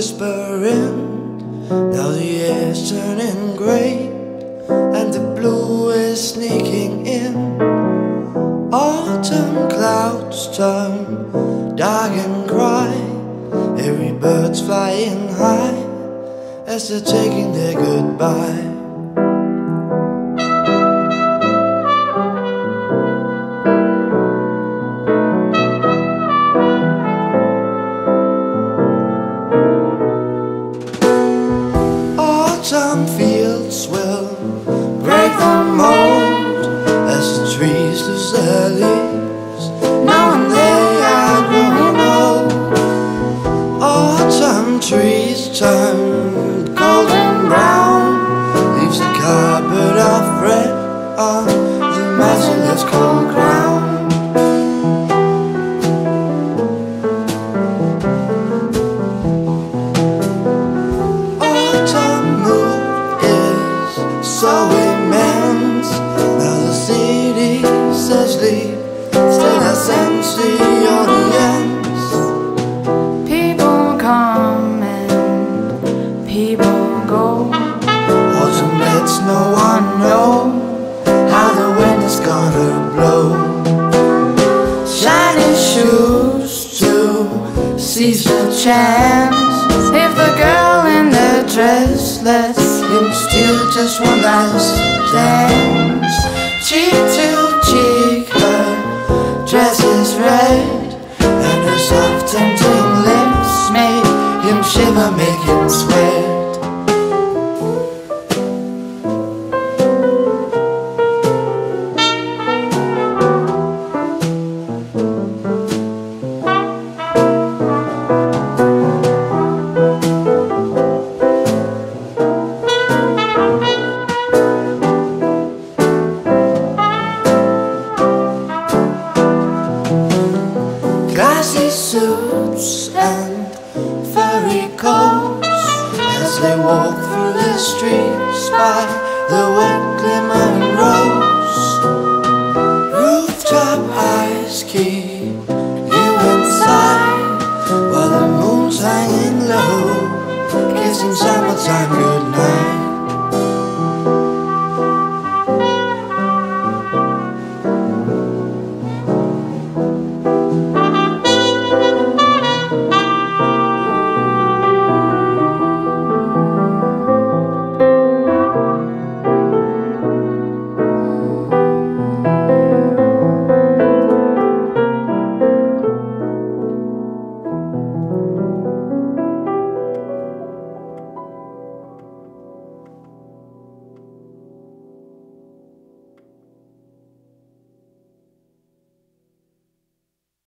whispering. Now the air's turning grey and the blue is sneaking in. Autumn clouds turn dark and cry. Every bird's flying high as they're taking their goodbye. Some fields will break the mold as the trees lose their leaves, knowing they are growing old. Autumn trees turn golden brown, leaves a carpet of red on the merciless cold ground. So immense, now the city's asleep, still I sense the audience. People come and people go. Autumn lets no one know how the wind is gonna blow. Shiny shoes to seize the chance. If the girl in the dress lets him steal just one last dance. Cheek to cheek, her dress is red, and her soft tempting lips make him shiver, make him sweat. Classy suits and furry coats as they walk through the streets by the wet glimmering roads. Rooftop eyes keep you inside while the moon's hanging low, kissing summertime